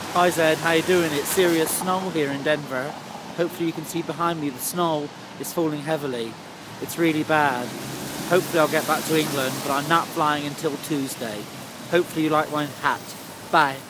Hi Zed, how you doing? It's serious snow here in Denver. Hopefully you can see behind me the snow is falling heavily. It's really bad. Hopefully I'll get back to England, but I'm not flying until Tuesday. Hopefully you like my hat. Bye.